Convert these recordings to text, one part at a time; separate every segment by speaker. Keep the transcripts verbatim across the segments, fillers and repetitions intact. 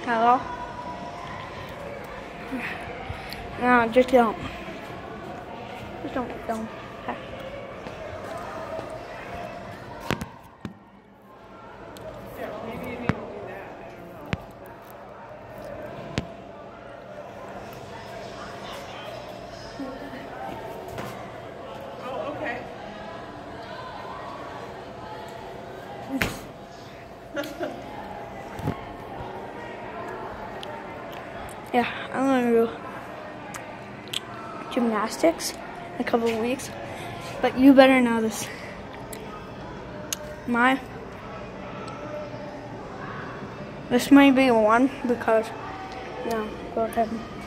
Speaker 1: Hello? No, just don't. Just don't film. Okay.
Speaker 2: Yeah, maybe you need to do that. I don't know. Oh, okay.
Speaker 1: Yeah, I'm gonna do gymnastics in a couple of weeks, but you better know this. My, this may be one because, no, go ahead.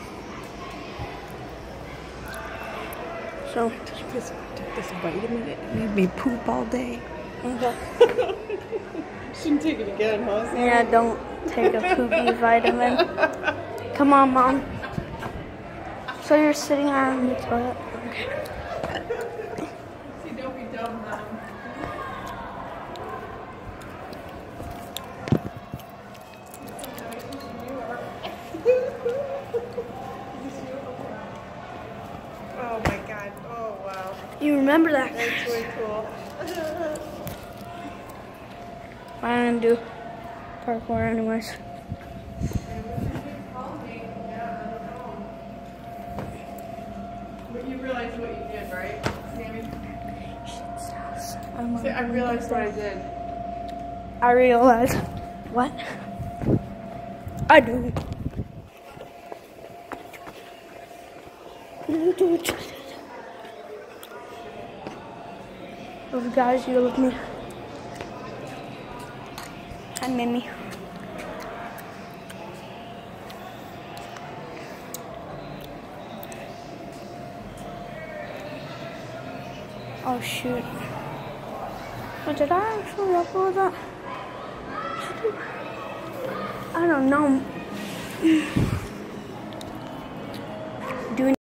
Speaker 1: So,
Speaker 2: Just took this vitamin, it made me poop all day.
Speaker 1: okay.
Speaker 2: Shouldn't take it again, huh?
Speaker 1: Yeah, don't take a poopy vitamin. Come on, Mom. So you're sitting on the toilet? Okay.
Speaker 2: See, don't be dumb, Mom. Oh my god. Oh wow.
Speaker 1: You remember that?
Speaker 2: That's way cool.
Speaker 1: I'm gonna do parkour anyways.
Speaker 2: But you realize what you did, right, Sammy?
Speaker 1: I'm
Speaker 2: See, I realized what I did.
Speaker 1: I realize. What? I do. Those guys, you with me. Hi, Mimi. Oh shoot. But did I actually upload that? I don't know.